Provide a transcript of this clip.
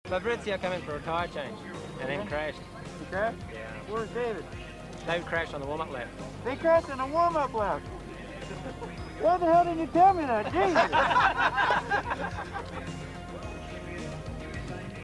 Fabrizio came in for a tyre change and then crashed. He crashed? Yeah. Where's David? David crashed on the warm-up lap. They crashed in a warm-up lap. Why the hell didn't you tell me that? Jesus!